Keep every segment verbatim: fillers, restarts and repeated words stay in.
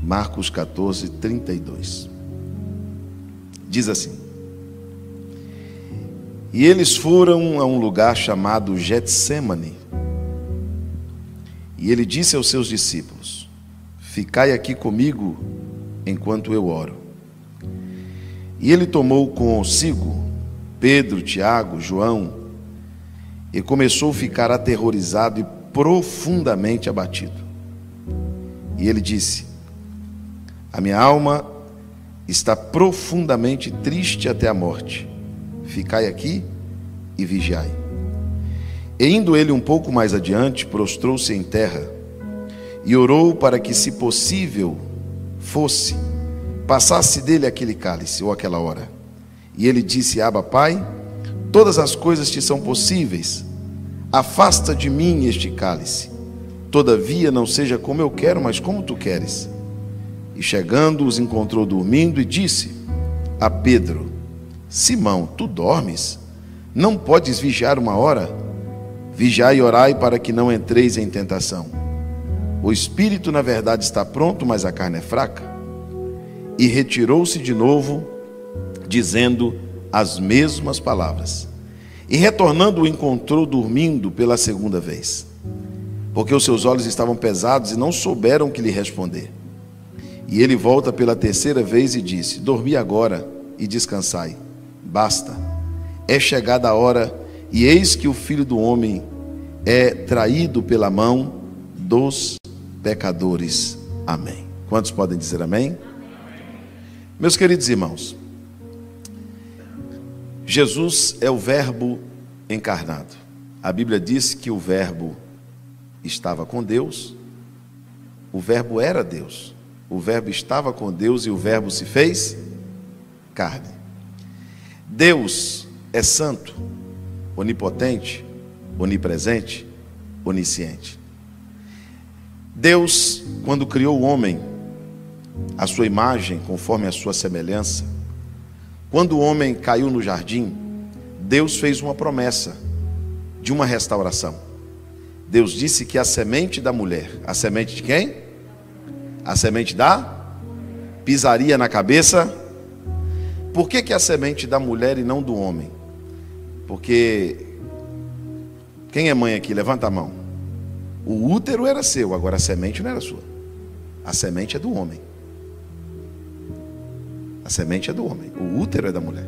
Marcos quatorze, trinta e dois. Diz assim: e eles foram a um lugar chamado Getsêmani, e ele disse aos seus discípulos: ficai aqui comigo enquanto eu oro. E ele tomou consigo Pedro, Tiago, João, e começou a ficar aterrorizado e profundamente abatido. E ele disse: a minha alma está profundamente triste até a morte. Ficai aqui e vigiai. E indo ele um pouco mais adiante, prostrou-se em terra e orou para que, se possível fosse, passasse dele aquele cálice ou aquela hora. E ele disse: Abba, Pai, todas as coisas te são possíveis. Afasta de mim este cálice. Todavia não seja como eu quero, mas como tu queres. E chegando, os encontrou dormindo e disse a Pedro: Simão, tu dormes? Não podes vigiar uma hora? Vigiai e orai para que não entreis em tentação. O espírito, na verdade, está pronto, mas a carne é fraca. E retirou-se de novo, dizendo as mesmas palavras. E retornando, o encontrou dormindo pela segunda vez, porque os seus olhos estavam pesados e não souberam o que lhe responder. E ele volta pela terceira vez e disse: dormi agora e descansai. Basta, é chegada a hora, e eis que o Filho do Homem é traído pela mão dos pecadores. Amém. Quantos podem dizer amém? Amém. Meus queridos irmãos, Jesus é o Verbo encarnado. A Bíblia diz que o Verbo estava com Deus, o Verbo era Deus, o Verbo estava com Deus e o Verbo se fez carne. Deus é santo, onipotente, onipresente, onisciente. Deus, quando criou o homem, a sua imagem, conforme a sua semelhança, quando o homem caiu no jardim, Deus fez uma promessa de uma restauração. Deus disse que a semente da mulher, a semente de quem? A semente da? Pisaria na cabeça. Por que que a semente da mulher e não do homem? Porque, quem é mãe aqui? Levanta a mão. O útero era seu, agora a semente não era sua. A semente é do homem. A semente é do homem, o útero é da mulher.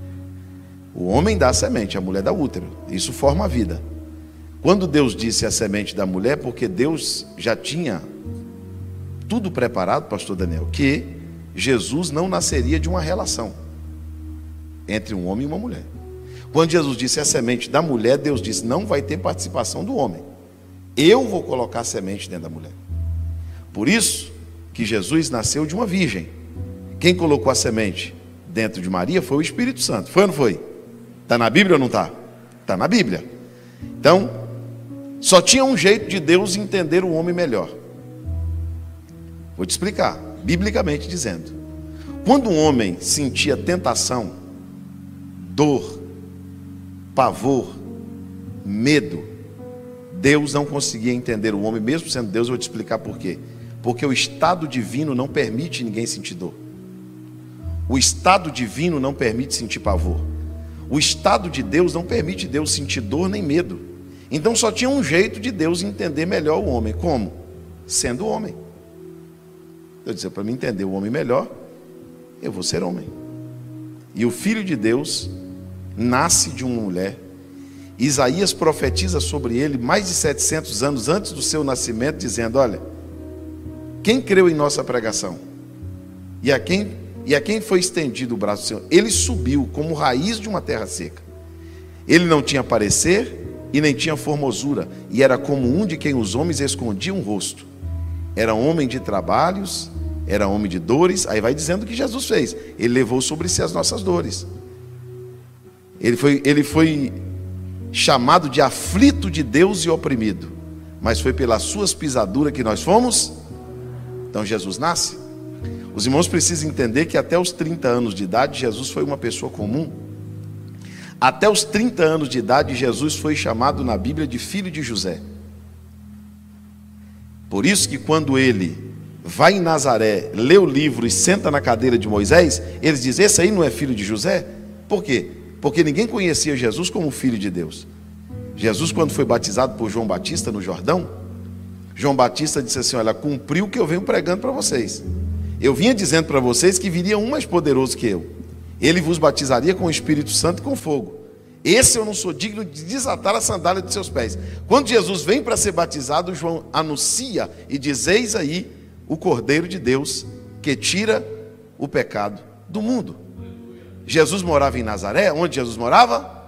O homem dá a semente, a mulher dá o útero. Isso forma a vida. Quando Deus disse a semente da mulher, porque Deus já tinha tudo preparado, pastor Daniel, que Jesus não nasceria de uma relação entre um homem e uma mulher. Quando Jesus disse a semente da mulher, Deus disse: não vai ter participação do homem. Eu vou colocar a semente dentro da mulher. Por isso que Jesus nasceu de uma virgem. Quem colocou a semente dentro de Maria foi o Espírito Santo. Foi ou não foi? Está na Bíblia ou não está? Está na Bíblia. Então, só tinha um jeito de Deus entender o homem melhor. Vou te explicar, biblicamente dizendo. Quando um homem sentia tentação, dor, pavor, medo, Deus não conseguia entender o homem, mesmo sendo Deus. Eu vou te explicar por quê. Porque o estado divino não permite ninguém sentir dor. O estado divino não permite sentir pavor. O estado de Deus não permite Deus sentir dor nem medo. Então só tinha um jeito de Deus entender melhor o homem. Como? Sendo homem. Eu disse: para me entender o homem melhor, eu vou ser homem. E o Filho de Deus nasce de uma mulher. Isaías profetiza sobre ele mais de setecentos anos antes do seu nascimento, dizendo: olha, quem creu em nossa pregação? E a quem E a quem foi estendido o braço do Senhor? Ele subiu como raiz de uma terra seca. Ele não tinha parecer e nem tinha formosura, e era como um de quem os homens escondiam o rosto. Era homem de trabalhos, era homem de dores. Aí vai dizendo o que Jesus fez. Ele levou sobre si as nossas dores. Ele foi, ele foi chamado de aflito de Deus e oprimido, mas foi pelas suas pisaduras que nós fomos. Então Jesus nasce. Os irmãos precisam entender que até os trinta anos de idade, Jesus foi uma pessoa comum. Até os trinta anos de idade, Jesus foi chamado na Bíblia de filho de José. Por isso que quando ele vai em Nazaré, lê o livro e senta na cadeira de Moisés, eles dizem, esse aí não é filho de José? Por quê? Porque ninguém conhecia Jesus como filho de Deus. Jesus, quando foi batizado por João Batista no Jordão, João Batista disse assim, olha, cumpriu o que eu venho pregando para vocês. Eu vinha dizendo para vocês que viria um mais poderoso que eu. Ele vos batizaria com o Espírito Santo e com fogo. Esse eu não sou digno de desatar a sandália de seus pés. Quando Jesus vem para ser batizado, João anuncia e diz, eis aí o Cordeiro de Deus que tira o pecado do mundo. Jesus morava em Nazaré. Onde Jesus morava?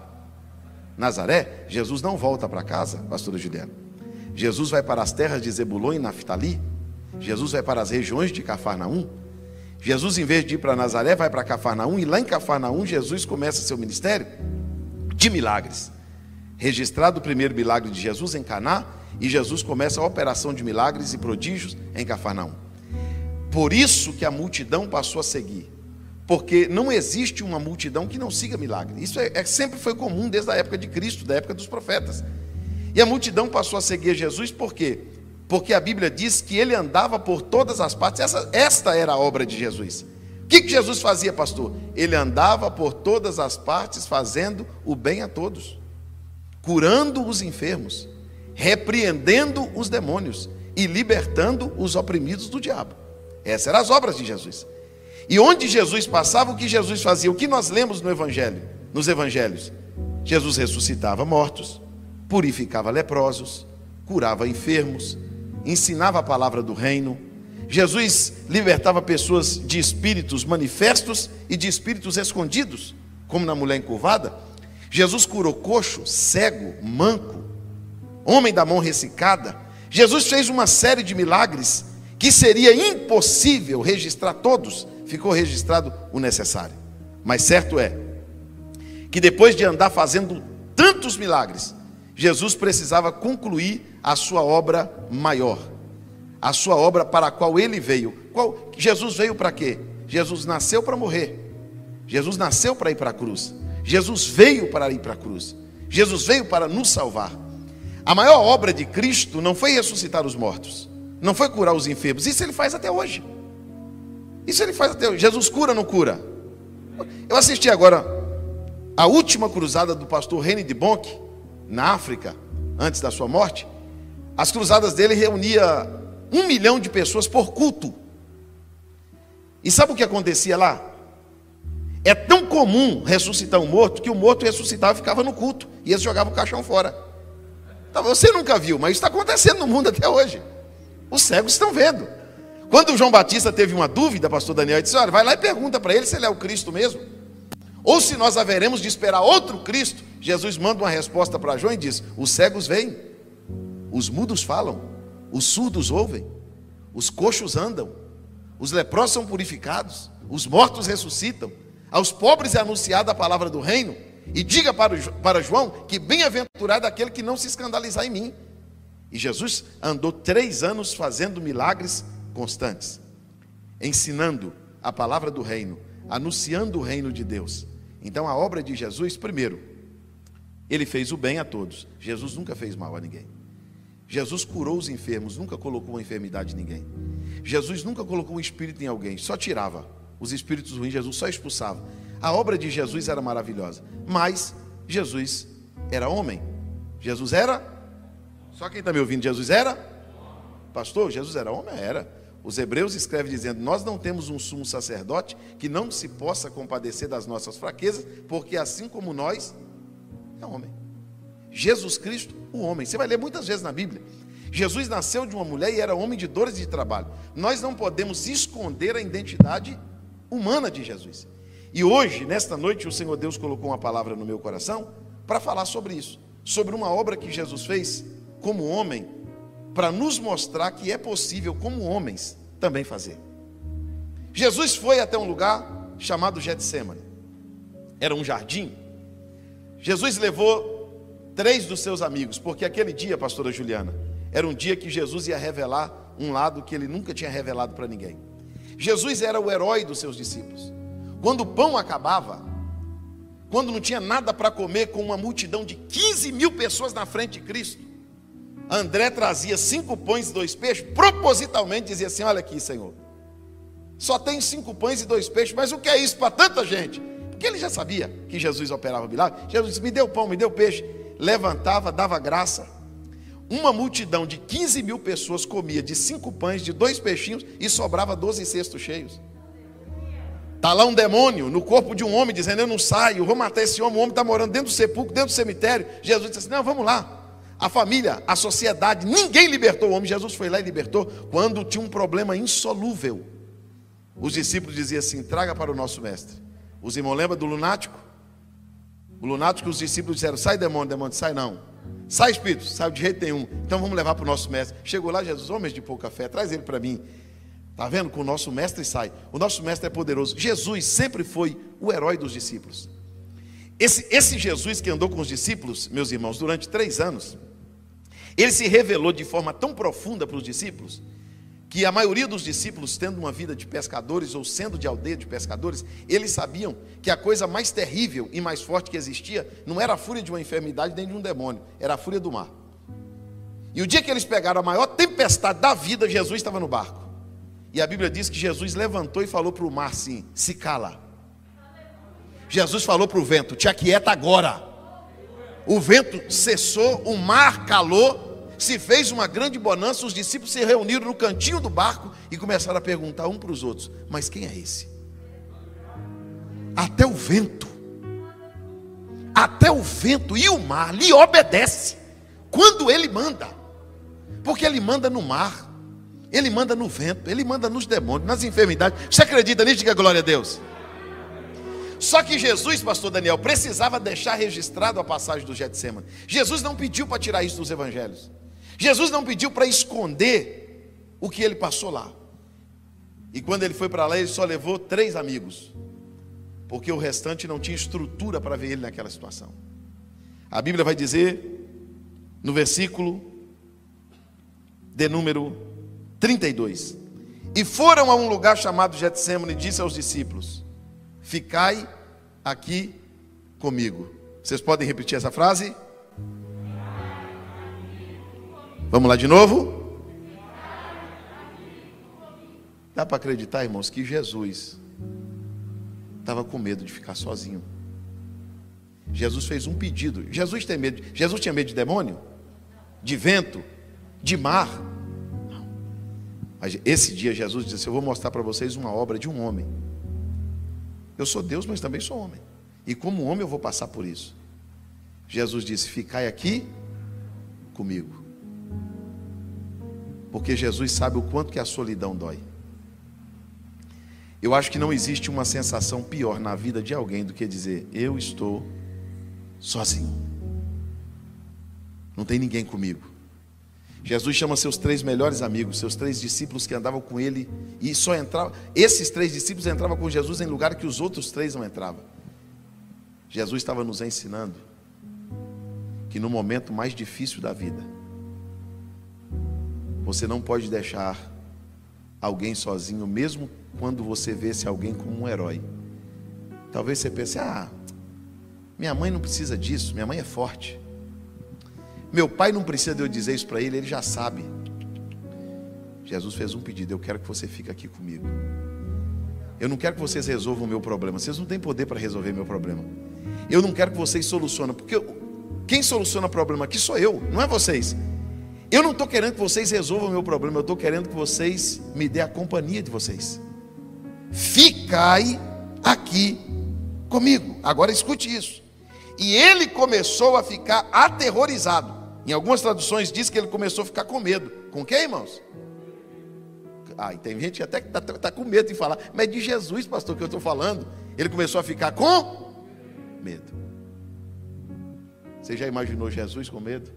Nazaré. Jesus não volta para casa, pastora Juliana. Jesus vai para as terras de Zebulon e Naftali. Jesus vai para as regiões de Cafarnaum. Jesus, em vez de ir para Nazaré, vai para Cafarnaum. E lá em Cafarnaum, Jesus começa seu ministério de milagres. Registrado o primeiro milagre de Jesus em Caná, e Jesus começa a operação de milagres e prodígios em Cafarnaum. Por isso que a multidão passou a seguir, porque não existe uma multidão que não siga milagre. Isso é, é, sempre foi comum desde a época de Cristo, da época dos profetas. E a multidão passou a seguir Jesus por quê? Porque a Bíblia diz que ele andava por todas as partes. Essa, esta era a obra de Jesus. O que, que Jesus fazia, pastor? Ele andava por todas as partes fazendo o bem a todos, curando os enfermos, repreendendo os demônios e libertando os oprimidos do diabo. Essas eram as obras de Jesus. E onde Jesus passava, o que Jesus fazia? O que nós lemos no Evangelho, nos Evangelhos? Jesus ressuscitava mortos, purificava leprosos, curava enfermos, ensinava a palavra do reino. Jesus libertava pessoas de espíritos manifestos e de espíritos escondidos, como na mulher encurvada. Jesus curou coxo, cego, manco, homem da mão ressecada. Jesus fez uma série de milagres que seria impossível registrar todos. Ficou registrado o necessário. Mas certo é que depois de andar fazendo tantos milagres, Jesus precisava concluir a sua obra maior, a sua obra para a qual ele veio. Qual? Jesus veio para quê? Jesus nasceu para morrer. Jesus nasceu para ir para a cruz. Jesus veio para ir para a cruz. Jesus veio para nos salvar. A maior obra de Cristo não foi ressuscitar os mortos, não foi curar os enfermos. Isso ele faz até hoje. Isso ele faz até hoje. Jesus cura ou não cura? Eu assisti agora a última cruzada do pastor Rene de Bonk, na África, antes da sua morte. As cruzadas dele reunia um milhão de pessoas por culto. E sabe o que acontecia lá? É tão comum ressuscitar um morto, que o morto ressuscitava e ficava no culto, e eles jogavam o caixão fora. Então, você nunca viu, mas isso está acontecendo no mundo até hoje. Os cegos estão vendo. Quando o João Batista teve uma dúvida, pastor Daniel, ele disse, olha, vai lá e pergunta para ele se ele é o Cristo mesmo, ou se nós haveremos de esperar outro Cristo. Jesus manda uma resposta para João e diz, os cegos veem, os mudos falam, os surdos ouvem, os coxos andam, os leprosos são purificados, os mortos ressuscitam, aos pobres é anunciada a palavra do reino, e diga para, o, para João que bem-aventurado aquele que não se escandalizar em mim. E Jesus andou três anos fazendo milagres constantes, ensinando a palavra do reino, anunciando o reino de Deus. Então a obra de Jesus, primeiro, ele fez o bem a todos. Jesus nunca fez mal a ninguém. Jesus curou os enfermos, nunca colocou uma enfermidade em ninguém. Jesus nunca colocou um espírito em alguém, só tirava os espíritos ruins, Jesus só expulsava. A obra de Jesus era maravilhosa, mas Jesus era homem. Jesus era, só quem está me ouvindo, Jesus era? Pastor, Jesus era homem? Era. Os Hebreus escrevem dizendo, nós não temos um sumo sacerdote que não se possa compadecer das nossas fraquezas, porque assim como nós, é homem. Jesus Cristo, o homem. Você vai ler muitas vezes na Bíblia. Jesus nasceu de uma mulher e era homem de dores e de trabalho. Nós não podemos esconder a identidade humana de Jesus. E hoje, nesta noite, o Senhor Deus colocou uma palavra no meu coração para falar sobre isso, sobre uma obra que Jesus fez como homem, para nos mostrar que é possível, como homens, também fazer. Jesus foi até um lugar chamado Getsêmani. Era um jardim. Jesus levou três dos seus amigos, porque aquele dia, pastora Juliana, era um dia que Jesus ia revelar um lado que ele nunca tinha revelado para ninguém. Jesus era o herói dos seus discípulos. Quando o pão acabava, quando não tinha nada para comer, com uma multidão de quinze mil pessoas na frente de Cristo, André trazia cinco pães e dois peixes, propositalmente dizia assim: olha aqui, Senhor, só tem cinco pães e dois peixes, mas o que é isso para tanta gente? Porque ele já sabia que Jesus operava milagre. Jesus disse: me deu pão, me deu peixe. Levantava, dava graça. Uma multidão de quinze mil pessoas comia de cinco pães, de dois peixinhos, e sobrava doze cestos cheios. Está lá um demônio no corpo de um homem dizendo: eu não saio, eu vou matar esse homem. O homem está morando dentro do sepulcro, dentro do cemitério. Jesus disse assim: não, vamos lá. A família, a sociedade, ninguém libertou o homem. Jesus foi lá e libertou quando tinha um problema insolúvel. Os discípulos diziam assim: traga para o nosso mestre. Os irmãos lembram do lunático? O lunático, os discípulos disseram: sai demônio, demônio, sai não. Sai espírito, sai de jeito nenhum. Então vamos levar para o nosso mestre. Chegou lá Jesus: homens de pouca fé, traz ele para mim. Está vendo? Com o nosso mestre sai. O nosso mestre é poderoso. Jesus sempre foi o herói dos discípulos. Esse, esse Jesus que andou com os discípulos, meus irmãos, durante três anos, ele se revelou de forma tão profunda para os discípulos, que a maioria dos discípulos, tendo uma vida de pescadores ou sendo de aldeia de pescadores, eles sabiam que a coisa mais terrível e mais forte que existia não era a fúria de uma enfermidade nem de um demônio, era a fúria do mar. E o dia que eles pegaram a maior tempestade da vida, Jesus estava no barco. E a Bíblia diz que Jesus levantou e falou para o mar assim: se cala. Jesus falou para o vento: te aquieta agora. O vento cessou, o mar calou, se fez uma grande bonança. Os discípulos se reuniram no cantinho do barco e começaram a perguntar um para os outros: mas quem é esse? Até o vento, até o vento e o mar lhe obedece quando ele manda, porque ele manda no mar, ele manda no vento, ele manda nos demônios, nas enfermidades. Você acredita nisso? Diga glória a Deus. Só que Jesus, pastor Daniel, precisava deixar registrado a passagem do Getsêmani. Jesus não pediu para tirar isso dos evangelhos. Jesus não pediu para esconder o que ele passou lá. E quando ele foi para lá, ele só levou três amigos, porque o restante não tinha estrutura para ver ele naquela situação. A Bíblia vai dizer, no versículo de número trinta e dois: e foram a um lugar chamado Getsêmani, e disse aos discípulos: ficai aqui comigo. Vocês podem repetir essa frase? Vamos lá de novo? Dá para acreditar, irmãos, que Jesus estava com medo de ficar sozinho. Jesus fez um pedido. Jesus tem medo. Jesus tinha medo de demônio? De vento? De mar? Não. Mas esse dia Jesus disse: eu vou mostrar para vocês uma obra de um homem. Eu sou Deus, mas também sou homem. E como homem eu vou passar por isso. Jesus disse: ficai aqui comigo. Porque Jesus sabe o quanto que a solidão dói. Eu acho que não existe uma sensação pior na vida de alguém do que dizer: eu estou sozinho. Não tem ninguém comigo. Jesus chama seus três melhores amigos, seus três discípulos que andavam com ele, e só entravam, esses três discípulos entravam com Jesus em lugar que os outros três não entravam. Jesus estava nos ensinando que no momento mais difícil da vida, você não pode deixar alguém sozinho, mesmo quando você vê esse alguém como um herói. Talvez você pense: ah, minha mãe não precisa disso, minha mãe é forte. Meu pai não precisa de eu dizer isso para ele, ele já sabe. Jesus fez um pedido: eu quero que você fique aqui comigo. Eu não quero que vocês resolvam o meu problema. Vocês não têm poder para resolver meu problema. Eu não quero que vocês solucionem, porque quem soluciona o problema aqui sou eu, não é vocês. Eu não estou querendo que vocês resolvam o meu problema, eu estou querendo que vocês me dêem a companhia de vocês. Ficai aqui comigo. Agora escute isso. E ele começou a ficar aterrorizado. Em algumas traduções diz que ele começou a ficar com medo. Com quem, irmãos? Ah, e tem gente até que está tá com medo de falar. Mas é de Jesus, pastor, que eu estou falando. Ele começou a ficar com medo. Você já imaginou Jesus com medo?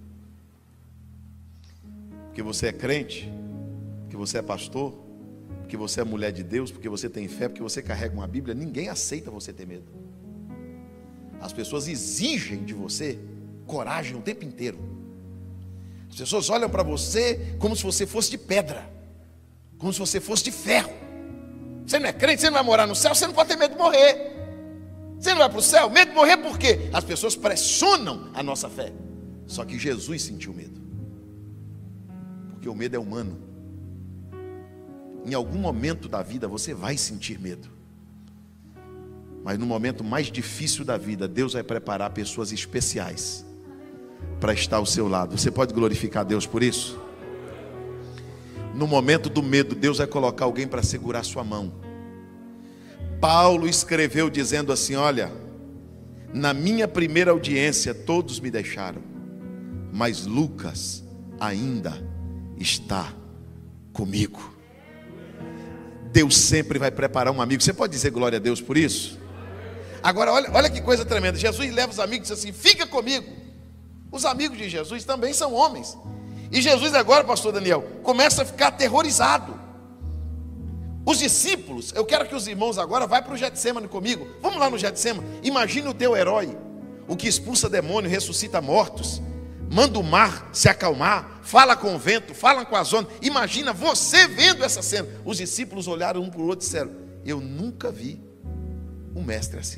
Porque você é crente, porque você é pastor, porque você é mulher de Deus, porque você tem fé, porque você carrega uma Bíblia. Ninguém aceita você ter medo. As pessoas exigem de você coragem o tempo inteiro. As pessoas olham para você como se você fosse de pedra, como se você fosse de ferro. Você não é crente, você não vai morar no céu, você não pode ter medo de morrer. Você não vai para o céu, medo de morrer por quê? As pessoas pressionam a nossa fé. Só que Jesus sentiu medo. porque o medo é humano. Em algum momento da vida você vai sentir medo. Mas no momento mais difícil da vida, Deus vai preparar pessoas especiais para estar ao seu lado. Você pode glorificar a Deus por isso? No momento do medo, Deus vai colocar alguém para segurar sua mão. Paulo escreveu dizendo assim: olha, na minha primeira audiência todos me deixaram, mas Lucas ainda está comigo. Deus sempre vai preparar um amigo. Você pode dizer glória a Deus por isso? Agora olha, olha que coisa tremenda. Jesus leva os amigos e diz assim: fica comigo. Os amigos de Jesus também são homens. E Jesus agora, pastor Daniel, começa a ficar aterrorizado. Os discípulos, eu quero que os irmãos agora vá para o Getsemane comigo. Vamos lá no Getsemane. Imagine o teu herói, o que expulsa demônio, ressuscita mortos, manda o mar se acalmar, fala com o vento, fala com as ondas. Imagina você vendo essa cena. Os discípulos olharam um para o outro e disseram: eu nunca vi um mestre assim.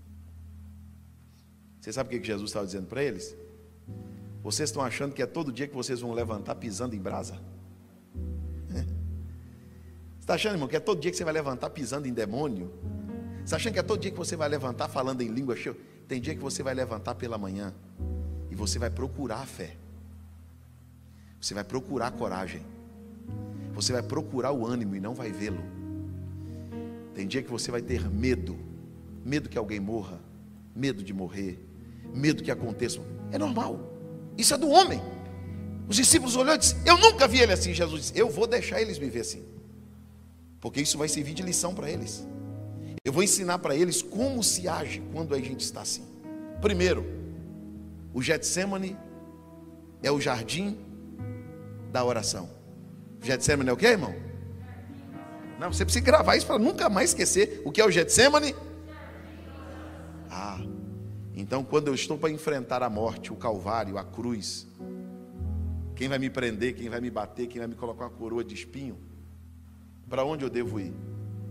Você sabe o que Jesus estava dizendo para eles? Vocês estão achando que é todo dia que vocês vão levantar pisando em brasa? Você está achando, irmão, que é todo dia que você vai levantar pisando em demônio? Você está achando que é todo dia que você vai levantar falando em língua cheia? Tem dia que você vai levantar pela manhã e você vai procurar a fé. Você vai procurar a coragem. Você vai procurar o ânimo e não vai vê-lo. Tem dia que você vai ter medo. Medo que alguém morra. Medo de morrer. Medo que aconteça. É normal. Isso é do homem. Os discípulos olharam e disseram: eu nunca vi ele assim. Jesus disse: eu vou deixar eles me ver assim, porque isso vai servir de lição para eles. Eu vou ensinar para eles como se age quando a gente está assim. Primeiro, o Getsemane é o jardim da oração. O Getsemane é o que, irmão? Não, você precisa gravar isso para nunca mais esquecer. O que é o Getsemane? Ah, então quando eu estou para enfrentar a morte, o Calvário, a cruz, quem vai me prender, quem vai me bater, quem vai me colocar uma coroa de espinho, para onde eu devo ir?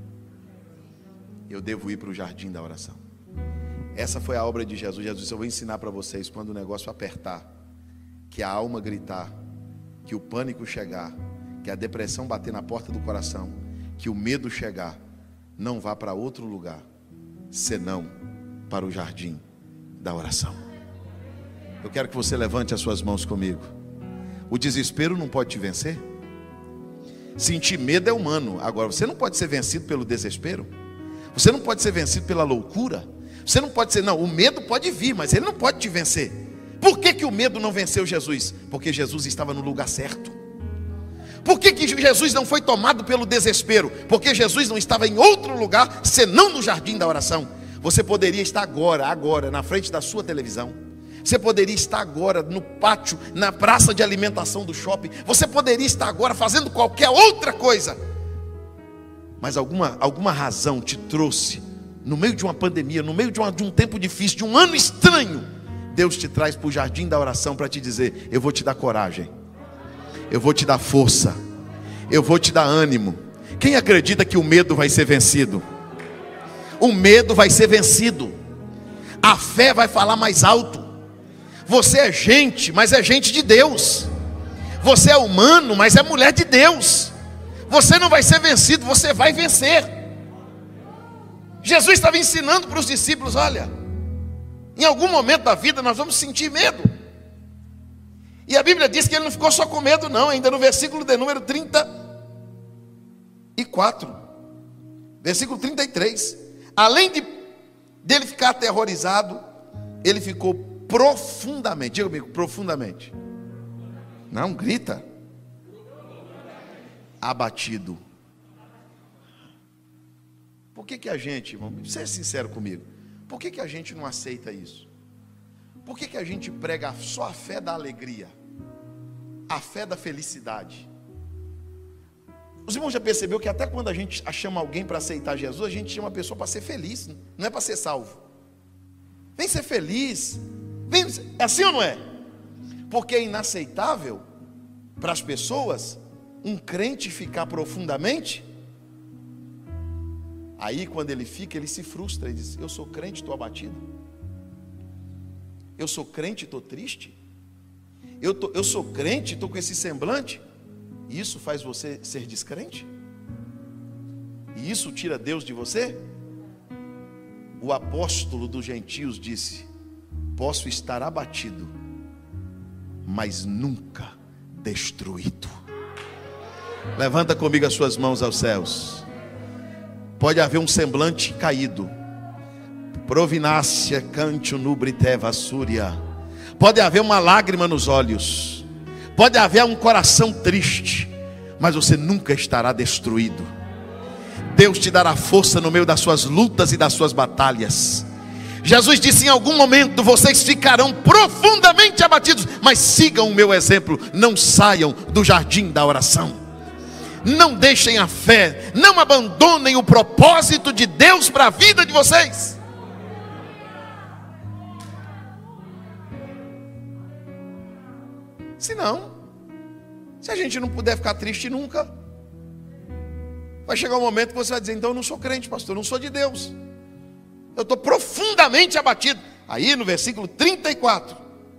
Eu devo ir para o jardim da oração. Essa foi a obra de Jesus. Jesus disse: eu vou ensinar para vocês, quando o negócio apertar, que a alma gritar, que o pânico chegar, que a depressão bater na porta do coração, que o medo chegar, não vá para outro lugar, senão para o jardim da oração. Eu quero que você levante as suas mãos comigo. O desespero não pode te vencer. Sentir medo é humano. Agora, você não pode ser vencido pelo desespero. Você não pode ser vencido pela loucura. Você não pode ser, não, o medo pode vir, mas ele não pode te vencer. Por que que o medo não venceu Jesus? Porque Jesus estava no lugar certo. Por que que Jesus não foi tomado pelo desespero? Porque Jesus não estava em outro lugar, senão no jardim da oração. Você poderia estar agora, agora, na frente da sua televisão. Você poderia estar agora no pátio, na praça de alimentação do shopping. Você poderia estar agora fazendo qualquer outra coisa. Mas alguma, alguma razão te trouxe, no meio de uma pandemia, no meio de, uma, de um tempo difícil, de um ano estranho. Deus te traz para o jardim da oração para te dizer: eu vou te dar coragem, eu vou te dar força, eu vou te dar ânimo. Quem acredita que o medo vai ser vencido? O medo vai ser vencido. A fé vai falar mais alto. Você é gente, mas é gente de Deus. Você é humano, mas é mulher de Deus. Você não vai ser vencido, você vai vencer. Jesus estava ensinando para os discípulos: olha, em algum momento da vida nós vamos sentir medo. E a Bíblia diz que ele não ficou só com medo não. Ainda no versículo de número trinta e quatro, versículo trinta e três, além de dele ficar aterrorizado, ele ficou profundamente, diga comigo, profundamente, não, grita, abatido. Por que que a gente, vamos ser sincero comigo, por que que a gente não aceita isso? Por que que a gente prega só a fé da alegria, a fé da felicidade? Os irmãos já percebeu que até quando a gente chama alguém para aceitar Jesus, a gente chama a pessoa para ser feliz, não é para ser salvo. Vem ser feliz, vem, é assim ou não é? Porque é inaceitável para as pessoas um crente ficar profundamente. Aí quando ele fica, ele se frustra e diz: eu sou crente, estou abatido. Eu sou crente, estou triste. Eu, tô, eu sou crente, estou com esse semblante. E isso faz você ser descrente? E isso tira Deus de você? O apóstolo dos gentios disse: posso estar abatido, mas nunca destruído. Levanta comigo as suas mãos aos céus. Pode haver um semblante caído, provinácia cante nubriteva súria. Pode haver uma lágrima nos olhos, pode haver um coração triste, mas você nunca estará destruído. Deus te dará força no meio das suas lutas e das suas batalhas. Jesus disse: em algum momento vocês ficarão profundamente abatidos, mas sigam o meu exemplo, não saiam do jardim da oração, não deixem a fé, não abandonem o propósito de Deus para a vida de vocês. Se não, se a gente não puder ficar triste nunca, vai chegar um momento que você vai dizer: então eu não sou crente, pastor, eu não sou de Deus, eu estou profundamente abatido. Aí no versículo trinta e quatro,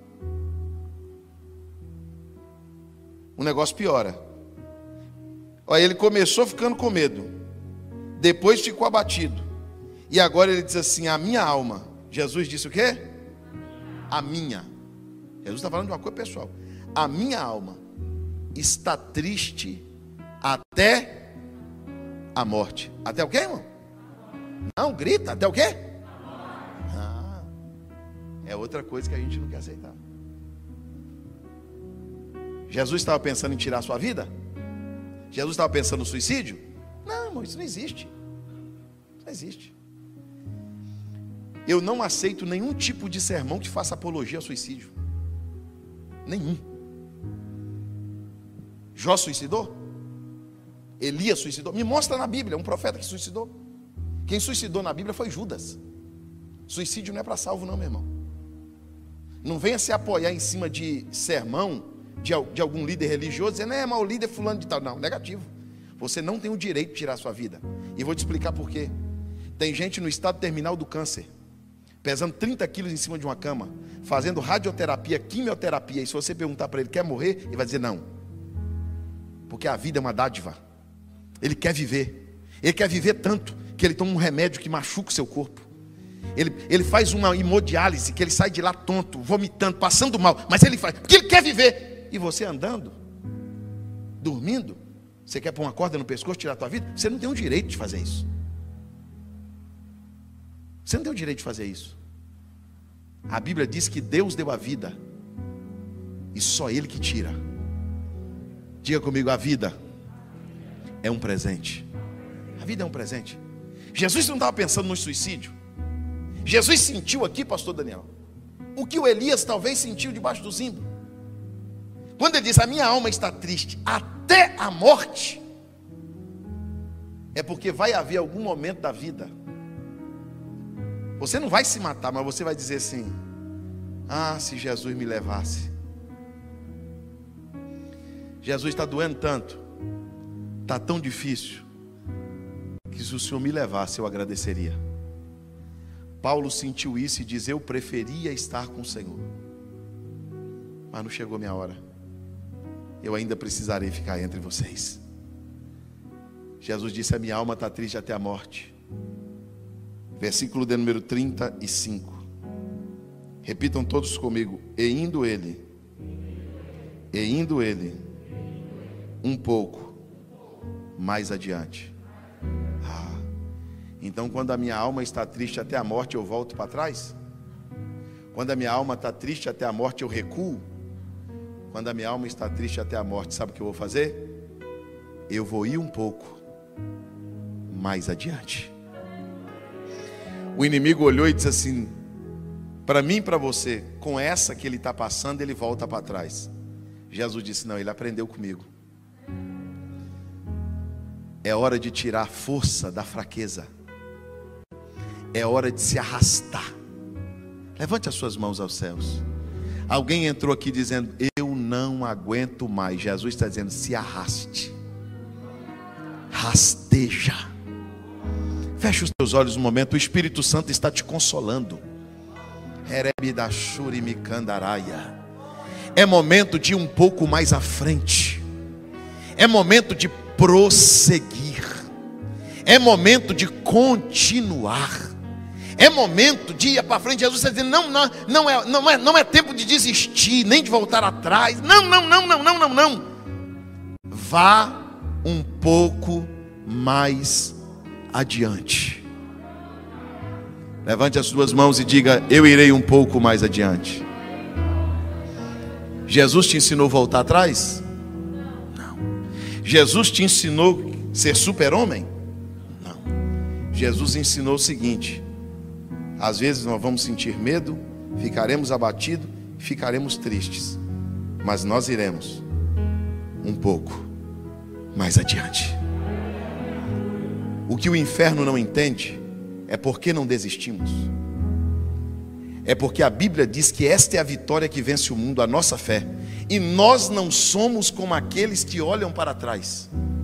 o negócio piora. Olha, ele começou ficando com medo, depois ficou abatido, e agora ele diz assim: a minha alma. Jesus disse o quê? A minha. Jesus está falando de uma coisa pessoal. A minha alma está triste até a morte. Até o quê, irmão? Não, grita, até o quê? Ah, é outra coisa que a gente não quer aceitar. Jesus estava pensando em tirar a sua vida? Jesus estava pensando no suicídio? Não, irmão, isso não existe. Isso não existe. Eu não aceito nenhum tipo de sermão que faça apologia ao suicídio. Nenhum. Jó suicidou? Elias suicidou? Me mostra na Bíblia um profeta que suicidou. Quem suicidou na Bíblia foi Judas. Suicídio não é para salvo não, meu irmão. Não venha se apoiar em cima de sermão de, de algum líder religioso dizendo: é, mas o líder fulano de tal. Não, negativo. Você não tem o direito de tirar a sua vida. E vou te explicar por quê. Tem gente no estado terminal do câncer, pesando trinta quilos em cima de uma cama, fazendo radioterapia, quimioterapia, e se você perguntar para ele: quer morrer? Ele vai dizer não. Porque a vida é uma dádiva. Ele quer viver. Ele quer viver tanto que ele toma um remédio que machuca o seu corpo. Ele, ele faz uma hemodiálise que ele sai de lá tonto, vomitando, passando mal. Mas ele faz, porque ele quer viver. E você andando, dormindo, você quer pôr uma corda no pescoço, tirar a tua vida? Você não tem o direito de fazer isso. Você não tem o direito de fazer isso. A Bíblia diz que Deus deu a vida e só Ele que tira. Diga comigo: a vida é um presente. A vida é um presente. Jesus não estava pensando no suicídio. Jesus sentiu aqui, pastor Daniel, o que o Elias talvez sentiu debaixo do zimbro. Quando ele diz: a minha alma está triste até a morte, é porque vai haver algum momento da vida. Você não vai se matar, mas você vai dizer assim: ah, se Jesus me levasse. Jesus está doendo tanto, está tão difícil, que se o Senhor me levasse eu agradeceria. Paulo sentiu isso e diz: eu preferia estar com o Senhor, mas não chegou a minha hora. Eu ainda precisarei ficar entre vocês. Jesus disse: a minha alma está triste até a morte. Versículo de número trinta e cinco. Repitam todos comigo: e indo ele, e indo ele um pouco mais adiante. Ah, então quando a minha alma está triste até a morte, eu volto para trás? Quando a minha alma está triste até a morte, eu recuo? Quando a minha alma está triste até a morte, sabe o que eu vou fazer? Eu vou ir um pouco mais adiante. O inimigo olhou e disse assim: para mim e para você, com essa que ele está passando, ele volta para trás. Jesus disse: não, ele aprendeu comigo. É hora de tirar a força da fraqueza. É hora de se arrastar. Levante as suas mãos aos céus. Alguém entrou aqui dizendo: eu não aguento mais. Jesus está dizendo: se arraste. Rasteja. Feche os teus olhos um momento. O Espírito Santo está te consolando. É momento de ir um pouco mais à frente. é momento de prosseguir, é momento de continuar, é momento de ir para frente. Jesus está dizendo: não, não, não, é, não, é, não é tempo de desistir, nem de voltar atrás. Não, não, não, não, não, não, não. Vá um pouco mais adiante. Levante as duas mãos e diga: eu irei um pouco mais adiante. Jesus te ensinou a voltar atrás? Não. Jesus te ensinou a ser super-homem? Não. Jesus ensinou o seguinte: às vezes nós vamos sentir medo, ficaremos abatidos, ficaremos tristes, mas nós iremos um pouco mais adiante. O que o inferno não entende é por que não desistimos. É porque a Bíblia diz que esta é a vitória que vence o mundo, a nossa fé. E nós não somos como aqueles que olham para trás.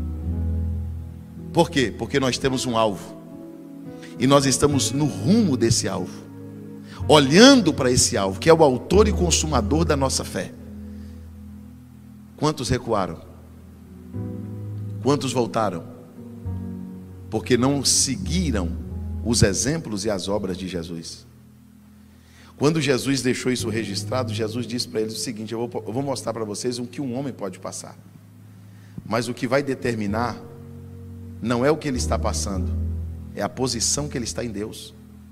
Por quê? Porque nós temos um alvo. E nós estamos no rumo desse alvo, olhando para esse alvo, que é o autor e consumador da nossa fé. Quantos recuaram? Quantos voltaram? Porque não seguiram os exemplos e as obras de Jesus. Quando Jesus deixou isso registrado, Jesus disse para eles o seguinte: eu vou, eu vou mostrar para vocês o que um homem pode passar, mas o que vai determinar não é o que ele está passando, é a posição que ele está em Deus.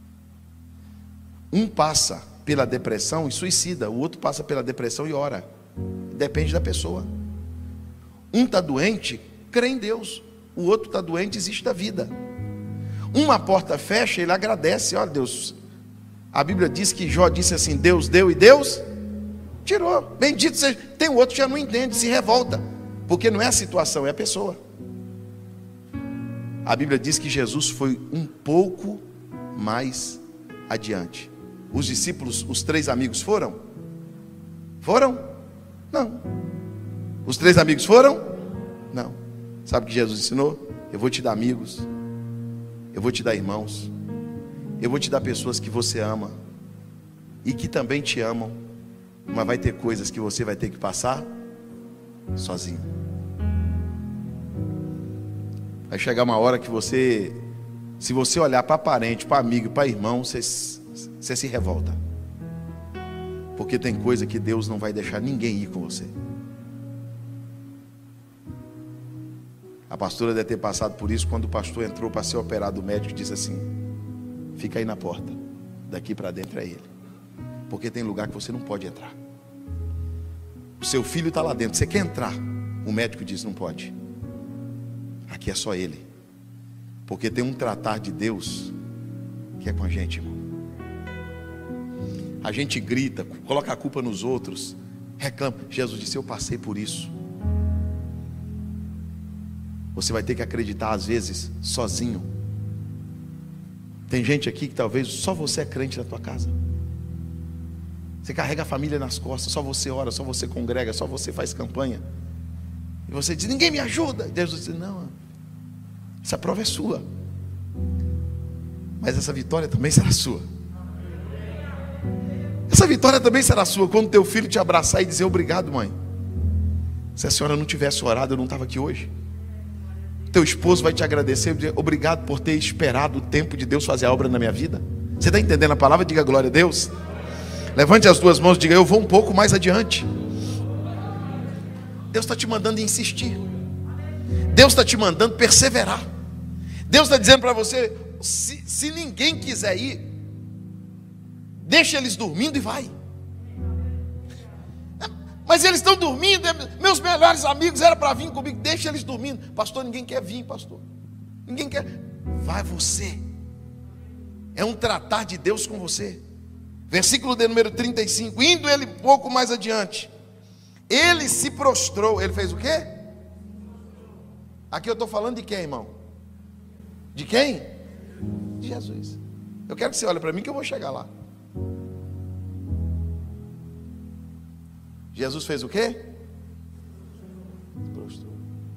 Um passa pela depressão e suicida, o outro passa pela depressão e ora. Depende da pessoa. Um está doente, crê em Deus. O outro está doente, desiste da vida. Uma porta fecha, ele agradece: olha, Deus, a Bíblia diz que Jó disse assim: Deus deu e Deus tirou. Bendito seja. Tem o outro que já não entende, se revolta, porque não é a situação, é a pessoa. A Bíblia diz que Jesus foi um pouco mais adiante. Os discípulos, os três amigos foram? Foram? Não. Os três amigos foram? Não. Sabe o que Jesus ensinou? Eu vou te dar amigos, eu vou te dar irmãos, eu vou te dar pessoas que você ama e que também te amam, mas vai ter coisas que você vai ter que passar sozinho. Vai chegar uma hora que você, se você olhar para parente, para amigo, para irmão, você, você se revolta, porque tem coisa que Deus não vai deixar ninguém ir com você. A pastora deve ter passado por isso quando o pastor entrou para ser operado. O médico disse assim: fica aí na porta, daqui para dentro é ele, porque tem lugar que você não pode entrar. O seu filho está lá dentro, você quer entrar? O médico diz: não pode, aqui é só ele, porque tem um tratar de Deus que é com a gente, irmão. A gente grita, coloca a culpa nos outros, reclama. Jesus disse: eu passei por isso. Você vai ter que acreditar às vezes sozinho. Tem gente aqui que talvez só você é crente na tua casa. Você carrega a família nas costas, só você ora, só você congrega, só você faz campanha. E você diz: ninguém me ajuda. Deus diz: não, essa prova é sua, mas essa vitória também será sua. Essa vitória também será sua quando teu filho te abraçar e dizer: obrigado, mãe. Se a senhora não tivesse orado, eu não estava aqui hoje. Teu esposo vai te agradecer e dizer: obrigado por ter esperado o tempo de Deus fazer a obra na minha vida. Você está entendendo a palavra? Diga glória a Deus. Levante as duas mãos e diga: eu vou um pouco mais adiante. Deus está te mandando insistir. Deus está te mandando perseverar. Deus está dizendo para você: se, se ninguém quiser ir, deixa eles dormindo e vai. Mas eles estão dormindo, meus melhores amigos eram para vir comigo. Deixa eles dormindo. Pastor, ninguém quer vir, pastor. Ninguém quer. Vai você. É um tratar de Deus com você. Versículo de número trinta e cinco. Indo ele um pouco mais adiante, ele se prostrou. Ele fez o quê? Aqui eu estou falando de quem, irmão? De quem? De Jesus. Eu quero que você olhe para mim que eu vou chegar lá. Jesus fez o quê? Prostrou.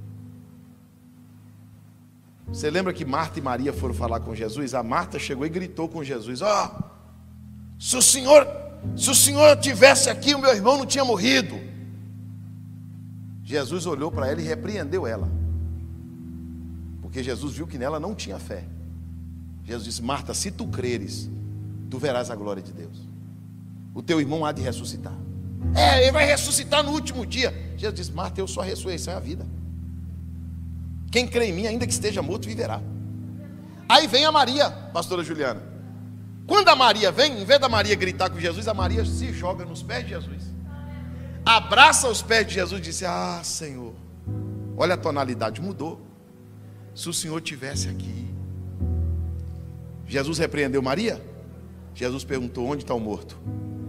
Você lembra que Marta e Maria foram falar com Jesus? A Marta chegou e gritou com Jesus: ó, oh, se o Senhor, se o Senhor tivesse aqui, o meu irmão não tinha morrido. Jesus olhou para ela e repreendeu ela, porque Jesus viu que nela não tinha fé. Jesus disse: Marta, se tu creres, tu verás a glória de Deus. O teu irmão há de ressuscitar. É, ele vai ressuscitar no último dia. Jesus disse: Marta, eu sou a ressurreição e a vida. Quem crê em mim, ainda que esteja morto, viverá. Aí vem a Maria, pastora Juliana. Quando a Maria vem, em vez da Maria gritar com Jesus, a Maria se joga nos pés de Jesus, abraça os pés de Jesus e disse: ah, Senhor, olha a tonalidade, mudou. Se o Senhor tivesse aqui. Jesus repreendeu Maria. Jesus perguntou: onde está o morto?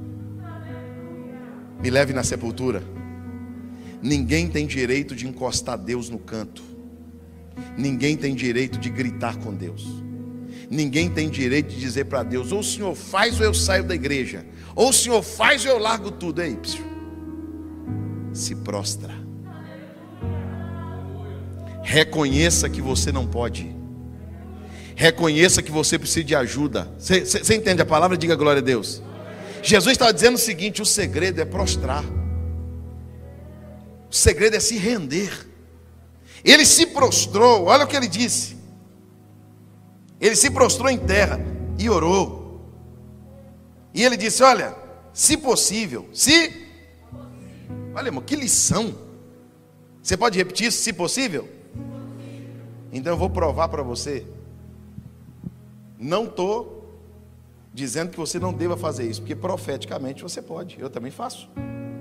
Me leve na sepultura. Ninguém tem direito de encostar Deus no canto. Ninguém tem direito de gritar com Deus. Ninguém tem direito de dizer para Deus: ou o Senhor faz ou eu saio da igreja, ou o Senhor faz ou eu largo tudo. Ei, psiu. Se prostra. Reconheça que você não pode. Reconheça que você precisa de ajuda. Você, você, você entende a palavra? Diga glória a Deus. Jesus estava dizendo o seguinte: o segredo é prostrar. O segredo é se render. Ele se prostrou, olha o que ele disse. Ele se prostrou em terra e orou. E ele disse: olha, se possível, se... Olha, irmão, que lição. Você pode repetir isso, se possível? Então eu vou provar para você. Não estou dizendo que você não deva fazer isso, porque profeticamente você pode, eu também faço.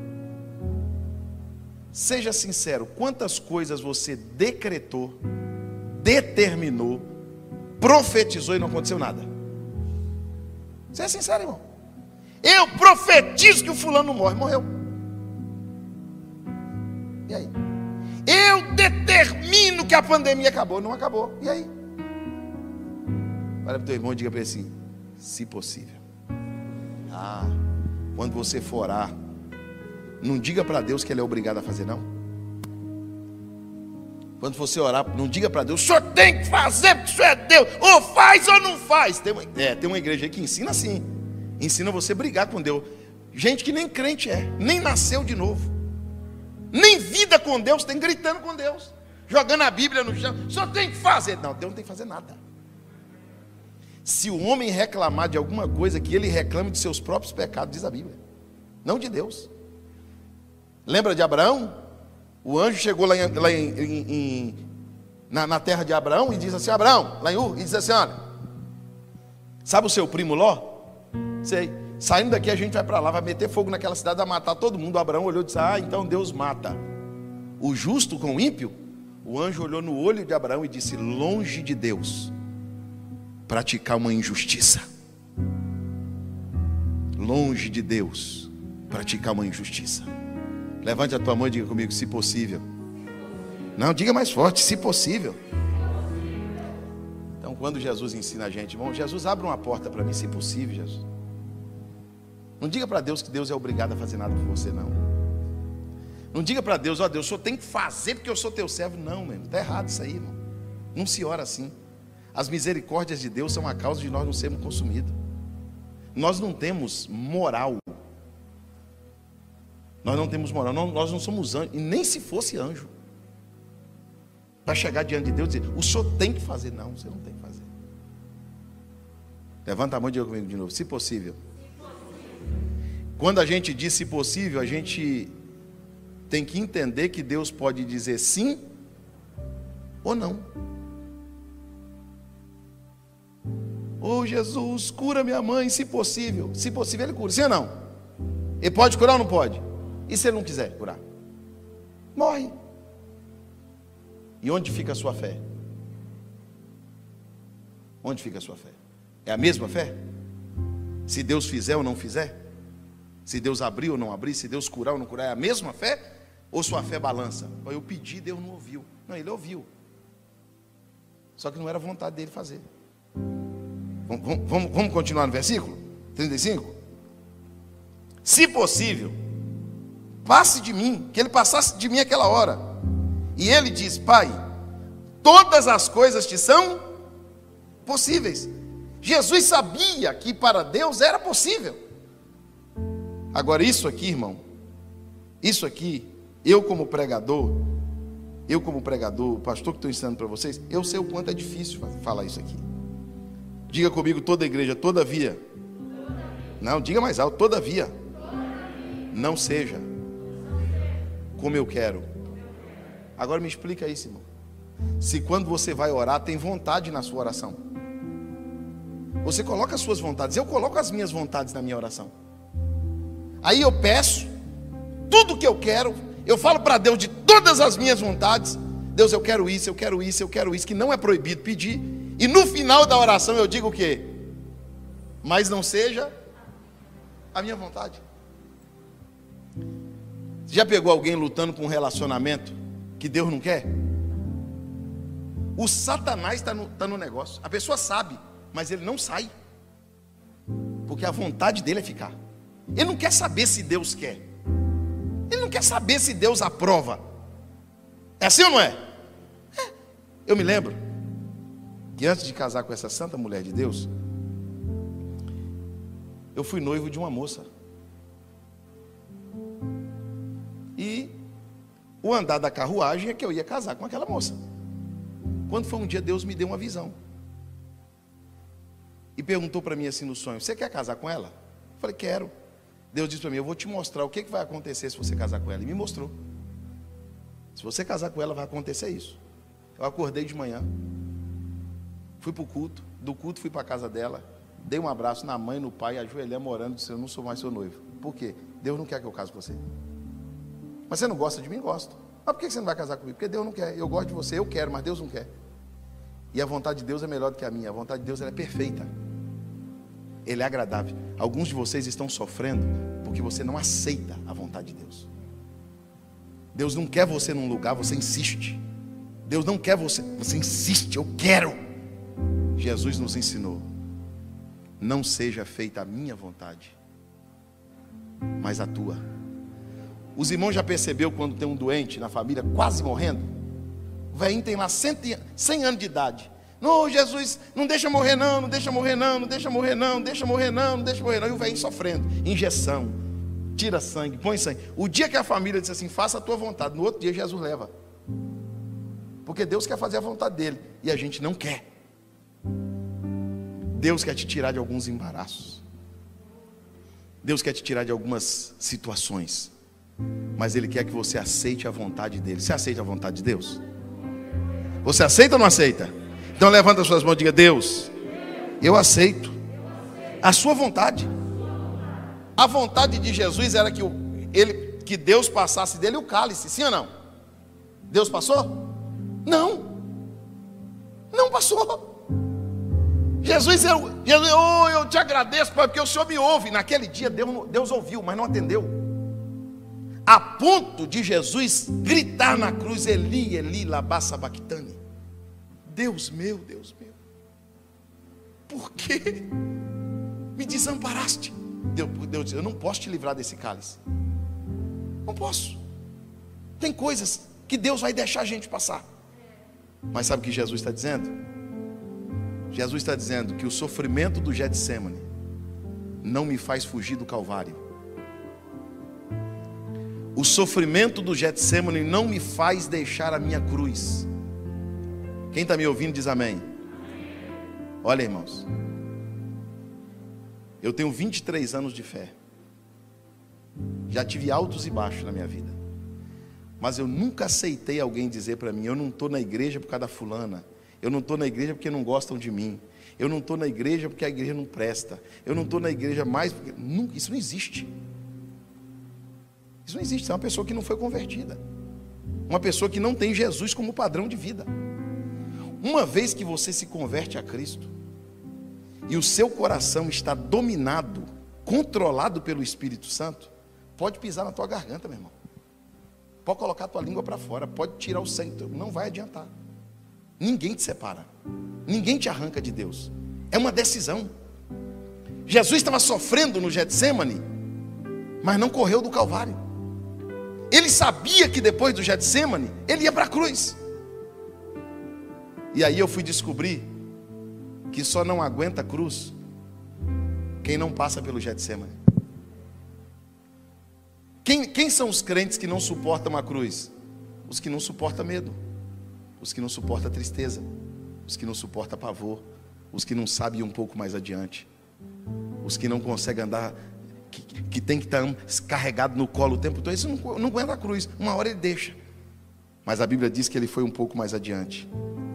Seja sincero, quantas coisas você decretou, determinou, profetizou e não aconteceu nada? Seja sincero, irmão. Eu profetizo que o fulano morre, morreu. E aí? Eu determino que a pandemia acabou, não acabou. E aí? Olha para o teu irmão e diga para ele assim: se possível. Ah, quando você for orar, não diga para Deus que Ele é obrigado a fazer, não. Quando você orar, não diga para Deus: o senhor tem que fazer porque o senhor é Deus, ou faz ou não faz. Tem uma, é, tem uma igreja aí que ensina assim, ensina você a brigar com Deus. Gente que nem crente é, nem nasceu de novo, nem vida com Deus, tem gritando com Deus, jogando a Bíblia no chão. O senhor tem que fazer. Não, Deus não tem que fazer nada. Se o homem reclamar de alguma coisa, que ele reclame de seus próprios pecados, diz a Bíblia, não de Deus. Lembra de Abraão? O anjo chegou lá, em, lá em, em, em, na, na terra de Abraão e disse assim: Abraão, lá em Ur, e disse assim: olha, sabe o seu primo Ló? Sei, saindo daqui a gente vai para lá, vai meter fogo naquela cidade, vai matar todo mundo. Abraão olhou e disse: ah, então Deus mata o justo com o ímpio? O anjo olhou no olho de Abraão e disse: longe de Deus praticar uma injustiça. Longe de Deus praticar uma injustiça. Levante a tua mão e diga comigo: se possível. Não, diga mais forte: se possível. Então, quando Jesus ensina a gente, irmão, Jesus abre uma porta para mim, se possível, Jesus. Não diga para Deus que Deus é obrigado a fazer nada por você, não. Não diga para Deus: ó, oh, Deus, o senhor tem que fazer porque eu sou teu servo. Não, meu irmão, está errado isso aí, irmão. Não se ora assim. As misericórdias de Deus são a causa de nós não sermos consumidos. Nós não temos moral. Nós não temos moral, nós não somos anjos, e nem se fosse anjo, para chegar diante de Deus e dizer: o senhor tem que fazer. Não, você não tem que fazer. Levanta a mão e diga comigo de novo: se possível. Quando a gente diz se possível, a gente tem que entender que Deus pode dizer sim ou não. Oh, Jesus, cura minha mãe, se possível. Se possível, Ele cura, sim ou não? Ele pode curar ou não pode? E se Ele não quiser curar? Morre. E onde fica a sua fé? Onde fica a sua fé? É a mesma fé? Se Deus fizer ou não fizer? Se Deus abrir ou não abrir? Se Deus curar ou não curar? É a mesma fé? Ou sua fé balança? Eu pedi, Deus não ouviu. Não, Ele ouviu. Só que não era vontade dele fazer. Vamos, vamos, vamos continuar no versículo trinta e cinco? Se possível, passe de mim, que ele passasse de mim aquela hora. E ele diz: Pai, todas as coisas te são possíveis. Jesus sabia que para Deus era possível. Agora isso aqui, irmão, isso aqui Eu como pregador, eu como pregador, o pastor que estou ensinando para vocês, eu sei o quanto é difícil falar isso aqui. Diga comigo, toda a igreja, todavia. Não, diga mais alto, todavia. Não seja como eu quero. Agora me explica isso, irmão. Se quando você vai orar, tem vontade na sua oração. Você coloca as suas vontades, eu coloco as minhas vontades na minha oração. Aí eu peço tudo que eu quero, eu falo para Deus de todas as minhas vontades. Deus, eu quero isso, eu quero isso, eu quero isso, que não é proibido pedir. E no final da oração eu digo o quê? Mas não seja a minha vontade. Você já pegou alguém lutando com um relacionamento que Deus não quer? O Satanás está no, tá no negócio. A pessoa sabe, mas ele não sai, porque a vontade dele é ficar. Ele não quer saber se Deus quer. Ele não quer saber se Deus aprova. É assim ou não é? É. Eu me lembro que antes de casar com essa santa mulher de Deus, eu fui noivo de uma moça. E o andar da carruagem é que eu ia casar com aquela moça. Quando foi um dia, Deus me deu uma visão. E perguntou para mim assim no sonho: você quer casar com ela? Eu falei, quero. Deus disse para mim, eu vou te mostrar o que vai acontecer se você casar com ela. E me mostrou. Se você casar com ela, vai acontecer isso. Eu acordei de manhã, fui para o culto, do culto fui para a casa dela, dei um abraço na mãe, no pai, ajoelhamos orando, disse, eu não sou mais seu noivo. Por quê? Deus não quer que eu case com você. Mas você não gosta de mim? Gosto. Mas por que você não vai casar comigo? Porque Deus não quer. Eu gosto de você, eu quero, mas Deus não quer. E a vontade de Deus é melhor do que a minha. A vontade de Deus ela é perfeita. Ele é agradável. Alguns de vocês estão sofrendo porque você não aceita a vontade de Deus. Deus não quer você num lugar, você insiste. Deus não quer você, você insiste, eu quero. Jesus nos ensinou: não seja feita a minha vontade, mas a tua. Os irmãos já percebeu quando tem um doente na família quase morrendo? O velhinho tem lá cem anos de idade. Não, Jesus, não deixa morrer não, não deixa morrer não, não deixa morrer não, não deixa morrer não, não deixa morrer não. E o velhinho sofrendo, injeção, tira sangue, põe sangue. O dia que a família diz assim, faça a tua vontade, no outro dia Jesus leva. Porque Deus quer fazer a vontade dele, e a gente não quer. Deus quer te tirar de alguns embaraços. Deus quer te tirar de algumas situações. Mas Ele quer que você aceite a vontade dEle. Você aceita a vontade de Deus? Você aceita ou não aceita? Então levanta as suas mãos e diga, Deus, eu aceito a sua vontade. A vontade de Jesus era que, o, ele, que Deus passasse dele o cálice, sim ou não? Deus passou? Não. Não passou. Jesus, eu, Jesus oh, eu te agradeço, Pai, porque o Senhor me ouve. Naquele dia Deus, Deus ouviu, mas não atendeu. A ponto de Jesus gritar na cruz, Eli, Eli, lama sabachthani. Deus meu, Deus meu, por que me desamparaste? Deus, Deus disse, eu não posso te livrar desse cálice. Não posso. Tem coisas que Deus vai deixar a gente passar. Mas sabe o que Jesus está dizendo? Jesus está dizendo que o sofrimento do Getsemane não me faz fugir do Calvário. O sofrimento do Getsemane não me faz deixar a minha cruz. Quem está me ouvindo diz amém. Olha, irmãos, eu tenho vinte e três anos de fé. Já tive altos e baixos na minha vida. Mas eu nunca aceitei alguém dizer para mim, eu não estou na igreja por causa da fulana. Eu não estou na igreja porque não gostam de mim. Eu não estou na igreja porque a igreja não presta. Eu não estou na igreja mais porque... Não, isso não existe. Isso não existe. Isso é uma pessoa que não foi convertida. Uma pessoa que não tem Jesus como padrão de vida. Uma vez que você se converte a Cristo e o seu coração está dominado, controlado pelo Espírito Santo, pode pisar na tua garganta, meu irmão. Pode colocar a tua língua para fora, pode tirar o sangue, não vai adiantar. Ninguém te separa, ninguém te arranca de Deus. É uma decisão. Jesus estava sofrendo no Getsemane, mas não correu do Calvário. Ele sabia que depois do Getsemane ele ia para a cruz. E aí eu fui descobrir que só não aguenta a cruz quem não passa pelo Getsemane. Quem, quem são os crentes que não suportam a cruz? Os que não suportam medo, os que não suportam tristeza, os que não suportam pavor, os que não sabem ir um pouco mais adiante, os que não conseguem andar, que, que tem que estar carregado no colo o tempo todo. Esse não, não aguenta a cruz, uma hora ele deixa. Mas a Bíblia diz que ele foi um pouco mais adiante.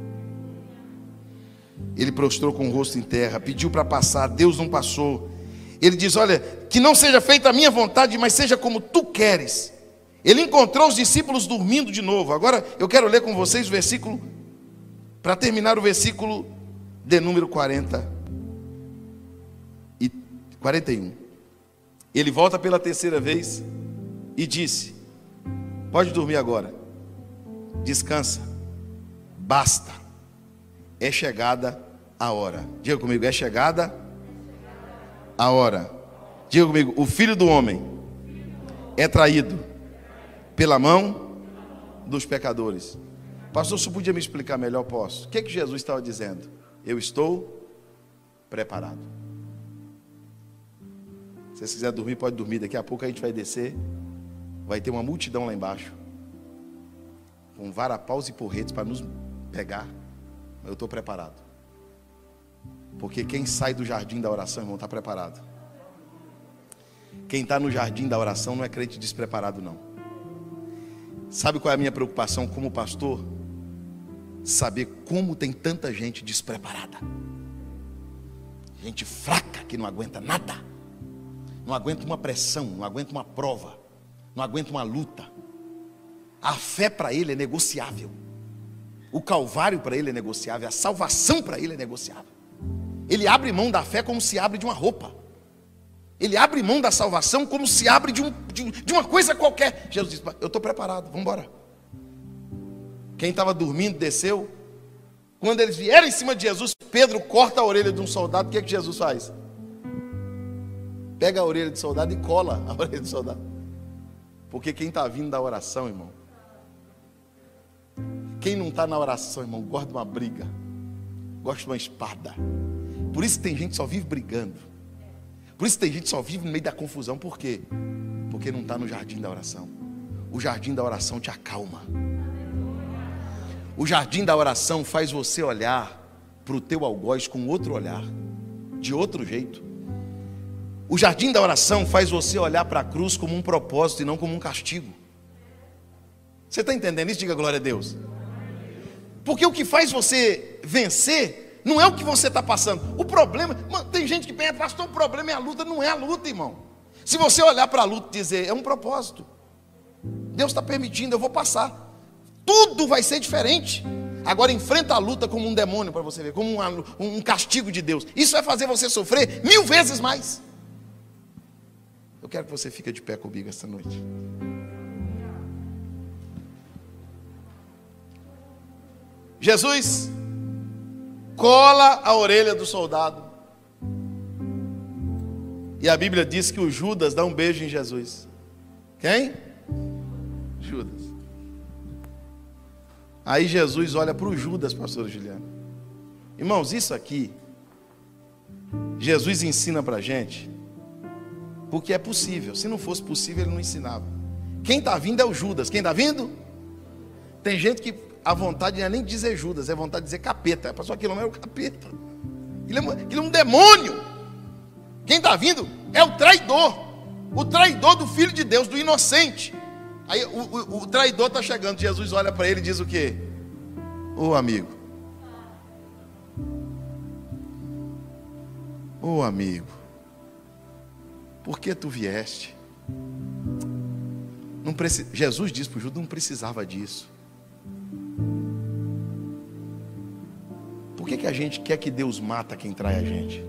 Ele prostrou com o rosto em terra, pediu para passar, Deus não passou. Ele diz: olha, que não seja feita a minha vontade, mas seja como tu queres. Ele encontrou os discípulos dormindo de novo. Agora eu quero ler com vocês o versículo, para terminar o versículo de número quarenta e quarenta e um. Ele volta pela terceira vez e disse: pode dormir agora, descansa, basta, é chegada a hora. Diga comigo: é chegada a hora. Diga comigo: o Filho do Homem é traído pela mão dos pecadores. Pastor, você podia me explicar melhor? Posso. O que é que Jesus estava dizendo? Eu estou preparado. Se você quiser dormir, pode dormir. Daqui a pouco a gente vai descer, vai ter uma multidão lá embaixo, com varapaus e porretes para nos pegar. Eu estou preparado. Porque quem sai do jardim da oração, irmão, está preparado. Quem está no jardim da oração não é crente despreparado, não. Sabe qual é a minha preocupação como pastor? Saber como tem tanta gente despreparada. Gente fraca que não aguenta nada. Não aguenta uma pressão, não aguenta uma prova, não aguenta uma luta. A fé para ele é negociável. O Calvário para ele é negociável. A salvação para ele é negociável. Ele abre mão da fé como se abre de uma roupa. Ele abre mão da salvação como se abre de, um, de, de uma coisa qualquer. Jesus disse: eu estou preparado, vamos embora. Quem estava dormindo desceu. Quando eles vieram em cima de Jesus, Pedro corta a orelha de um soldado. O que é que Jesus faz? Pega a orelha do soldado e cola a orelha do soldado. Porque quem está vindo da oração, irmão, quem não está na oração, irmão, gosta de uma briga, gosta de uma espada. Por isso tem gente que só vive brigando. Por isso tem gente que só vive no meio da confusão. Por quê? Porque não está no jardim da oração. O jardim da oração te acalma. O jardim da oração faz você olhar para o teu algoz com outro olhar, de outro jeito. O jardim da oração faz você olhar para a cruz como um propósito e não como um castigo. Você está entendendo isso? Diga glória a Deus. Porque o que faz você vencer não é o que você está passando. O problema, mano, tem gente que pensa: pastor, o problema é a luta. Não é a luta, irmão. Se você olhar para a luta e dizer: é um propósito, Deus está permitindo, eu vou passar, tudo vai ser diferente. Agora enfrenta a luta como um demônio, para você ver, como um, um castigo de Deus. Isso vai fazer você sofrer mil vezes mais. Eu quero que você fique de pé comigo esta noite. Jesus cola a orelha do soldado. E a Bíblia diz que o Judas dá um beijo em Jesus. Quem? Judas. Aí Jesus olha para o Judas, pastor Juliano. Irmãos, isso aqui Jesus ensina para a gente, porque é possível. Se não fosse possível, ele não ensinava. Quem está vindo é o Judas. Quem está vindo? Tem gente que a vontade não é nem dizer Judas, é vontade de dizer capeta. Pastor, aquilo não é o capeta, aquilo é, aquilo é um demônio. Quem está vindo é o traidor, o traidor do Filho de Deus, do inocente. Aí o, o, o traidor está chegando. Jesus olha para ele e diz o quê? Ô oh, amigo, ô oh, amigo, por que tu vieste? Não preci... Jesus disse para o Judas: não precisava disso. Por que, que a gente quer que Deus mata quem trai a gente?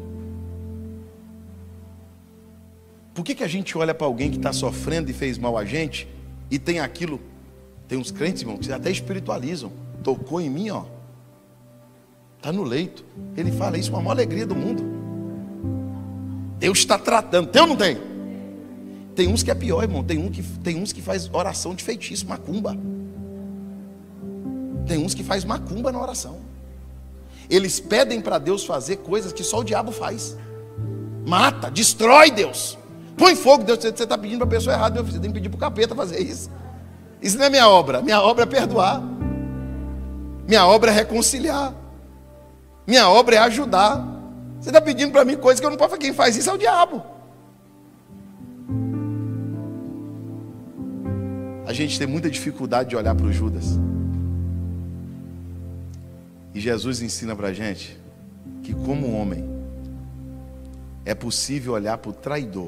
Por que, que a gente olha para alguém que está sofrendo e fez mal a gente e tem aquilo? Tem uns crentes, irmão, que até espiritualizam. Tocou em mim, ó, está no leito. Ele fala isso com a maior alegria do mundo. Deus está tratando. Tem ou não tem? Tem uns que é pior, irmão. Tem, um que, tem uns que faz oração de feitiço, macumba. Tem uns que faz macumba na oração. Eles pedem para Deus fazer coisas que só o diabo faz. Mata, destrói Deus. Põe fogo, Deus, você está pedindo para a pessoa errada, meu filho, você tem que pedir para o capeta fazer isso. Isso não é minha obra, minha obra é perdoar. Minha obra é reconciliar. Minha obra é ajudar. Você está pedindo para mim coisas que eu não posso fazer. Quem faz isso é o diabo. A gente tem muita dificuldade de olhar para o Judas. E Jesus ensina para a gente que, como homem, é possível olhar para o traidor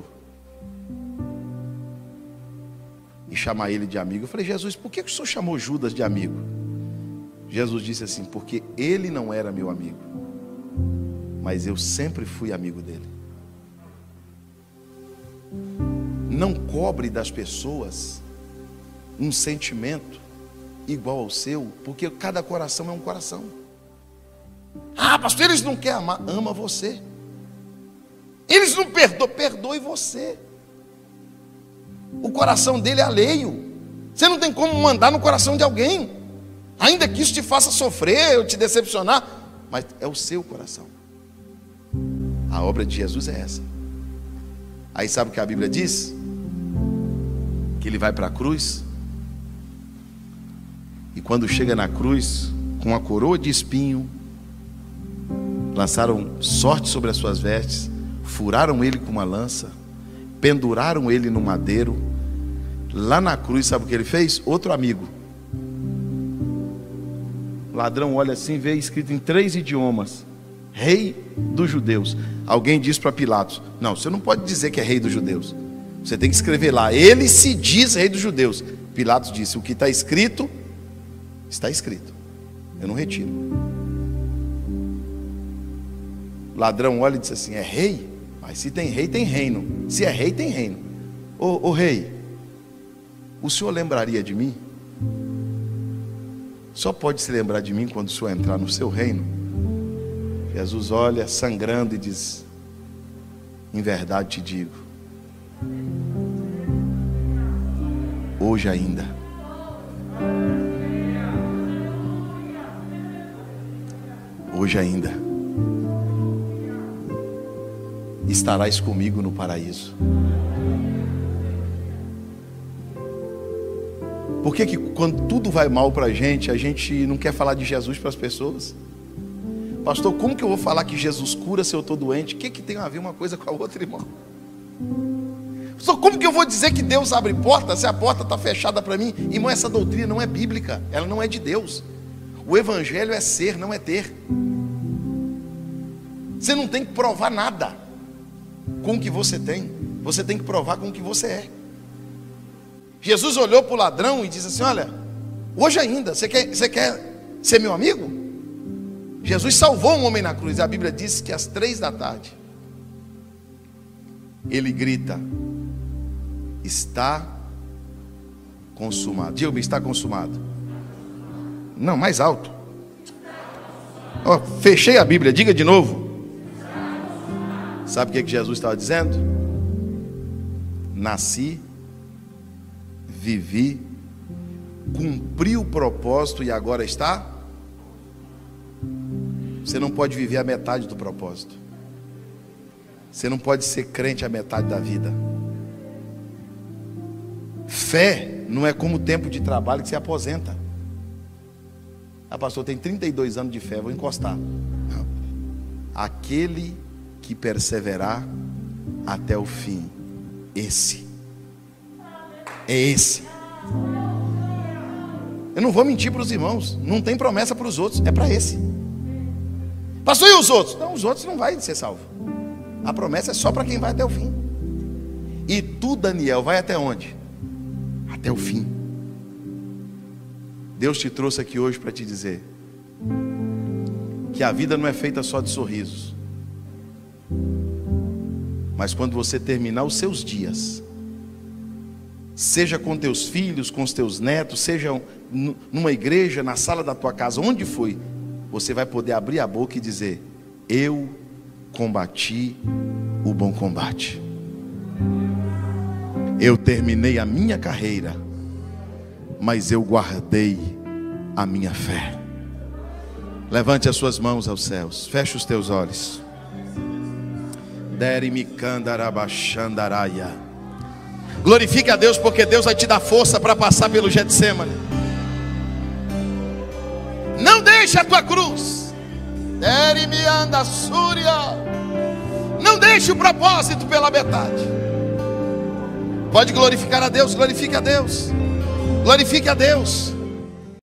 e chamar ele de amigo. Eu falei, Jesus, por que o senhor chamou Judas de amigo? Jesus disse assim, porque ele não era meu amigo, mas eu sempre fui amigo dele. Não cobre das pessoas um sentimento igual ao seu, porque cada coração é um coração. Ah, pastor, eles não querem amar. Ama você. Eles não perdoam, perdoe você. O coração dele é alheio. Você não tem como mandar no coração de alguém, ainda que isso te faça sofrer ou te decepcionar, mas é o seu coração. A obra de Jesus é essa. Aí sabe o que a Bíblia diz? Que ele vai para a cruz, e quando chega na cruz, com uma coroa de espinho, lançaram sorte sobre as suas vestes, furaram ele com uma lança, penduraram ele no madeiro. Lá na cruz, sabe o que ele fez? Outro amigo. O ladrão olha assim, vê escrito em três idiomas: Rei dos Judeus. Alguém diz para Pilatos: não, você não pode dizer que é Rei dos Judeus, você tem que escrever lá, ele se diz Rei dos Judeus. Pilatos disse: o que está escrito, está escrito, eu não retiro. O ladrão olha e diz assim: é rei? Mas se tem rei, tem reino. Se é rei, tem reino. Ô, ô rei, o senhor lembraria de mim? Só pode se lembrar de mim quando o senhor entrar no seu reino. Jesus olha sangrando e diz: em verdade te digo, hoje ainda, hoje ainda, estarás comigo no paraíso. Por que que quando tudo vai mal para a gente, a gente não quer falar de Jesus para as pessoas? Pastor, como que eu vou falar que Jesus cura se eu estou doente? O que que tem a ver uma coisa com a outra, irmão? Pastor, como que eu vou dizer que Deus abre porta se a porta está fechada para mim? Irmão, essa doutrina não é bíblica, ela não é de Deus. O evangelho é ser, não é ter. Você não tem que provar nada com o que você tem, você tem que provar com o que você é. Jesus olhou para o ladrão e disse assim: olha, hoje ainda, você quer, você quer ser meu amigo? Jesus salvou um homem na cruz. A Bíblia diz que às três da tarde ele grita: está consumado. Diga-me, está consumado. Não, mais alto. Oh, fechei a Bíblia, diga de novo. Sabe o que, que Jesus estava dizendo? Nasci, vivi, cumpri o propósito e agora está. Você não pode viver a metade do propósito. Você não pode ser crente a metade da vida. Fé não é como o tempo de trabalho que se aposenta. Ah, pastor, tem trinta e dois anos de fé, vou encostar. Não. Aquele que perseverar até o fim, esse é esse. Eu não vou mentir para os irmãos, não tem promessa para os outros, é para esse. Pastor, e os outros? Não, os outros não vai ser salvo. A promessa é só para quem vai até o fim. E tu, Daniel, vai até onde? Até o fim. Deus te trouxe aqui hoje para te dizer que a vida não é feita só de sorrisos, mas quando você terminar os seus dias, seja com teus filhos, com os teus netos, seja numa igreja, na sala da tua casa, onde foi, você vai poder abrir a boca e dizer: eu combati o bom combate, eu terminei a minha carreira, mas eu guardei a minha fé. Levante as suas mãos aos céus, feche os teus olhos. Glorifique a Deus, porque Deus vai te dar força para passar pelo Getsemane. Não deixe a tua cruz. Não deixe o propósito pela metade. Pode glorificar a Deus, glorifique a Deus, glorifique a Deus.